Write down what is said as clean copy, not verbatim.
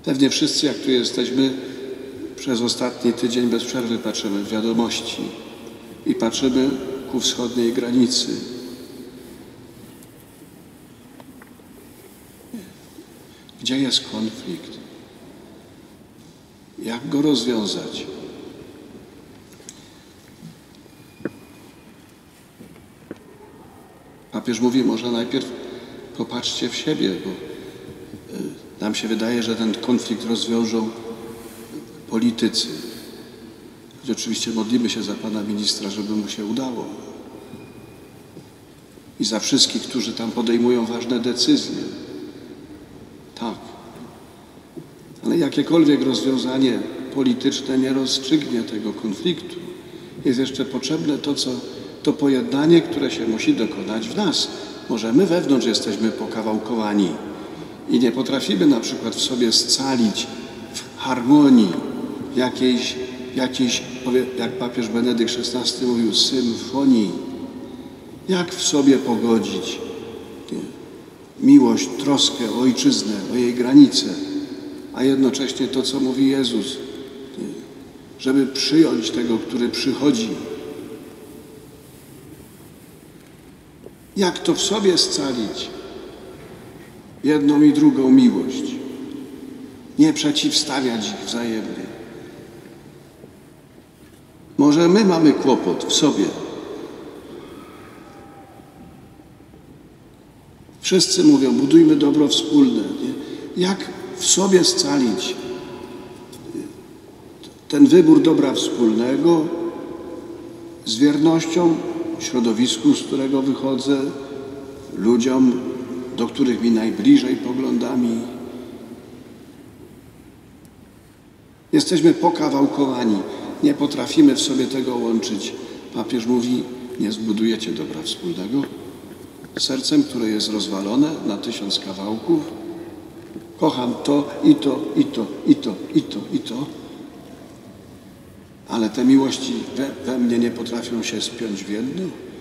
Pewnie wszyscy, jak tu jesteśmy, przez ostatni tydzień bez przerwy patrzymy w wiadomości i patrzymy ku wschodniej granicy. Gdzie jest konflikt? Jak go rozwiązać? Papież mówi, może najpierw popatrzcie w siebie, bo nam się wydaje, że ten konflikt rozwiążą politycy. Choć oczywiście modlimy się za pana ministra, żeby mu się udało. I za wszystkich, którzy tam podejmują ważne decyzje. Tak. Ale jakiekolwiek rozwiązanie polityczne nie rozstrzygnie tego konfliktu. Jest jeszcze potrzebne to pojednanie, które się musi dokonać w nas. Może my wewnątrz jesteśmy pokawałkowani i nie potrafimy na przykład w sobie scalić w harmonii jakiejś, jak papież Benedykt XVI mówił, symfonii. Jak w sobie pogodzić miłość, troskę o ojczyznę, o jej granice, a jednocześnie to, co mówi Jezus, żeby przyjąć tego, który przychodzi. Jak to w sobie scalić? Jedną i drugą miłość. Nie przeciwstawiać ich wzajemnie. Może my mamy kłopot w sobie. Wszyscy mówią, budujmy dobro wspólne. Nie? Jak w sobie scalić ten wybór dobra wspólnego z wiernością środowisku, z którego wychodzę, ludziom, do których mi najbliżej poglądami. Jesteśmy pokawałkowani, nie potrafimy w sobie tego łączyć. Papież mówi, nie zbudujecie dobra wspólnego sercem, które jest rozwalone na 1000 kawałków. Kocham to i to, i to, i to, i to, i to. Ale te miłości we mnie nie potrafią się spiąć w jedno.